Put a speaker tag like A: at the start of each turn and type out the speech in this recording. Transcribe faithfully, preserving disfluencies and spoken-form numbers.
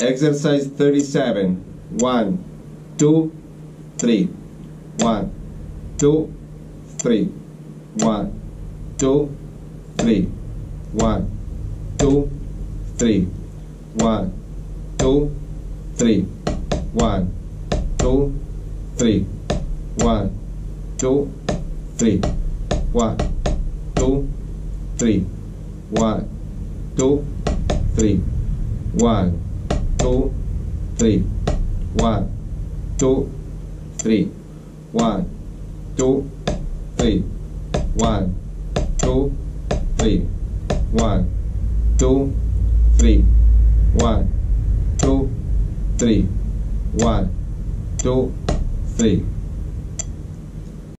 A: Exercise thirty-seven. One, two, three. One, two, three. One, two, three. One, two, three. One, two, three. One, two, three. One, two, three. One, two, three. One, two, three. One, two, three. One, two, three. One, two, three. One, two, three. One, two, three. One, two, three. One, two, three.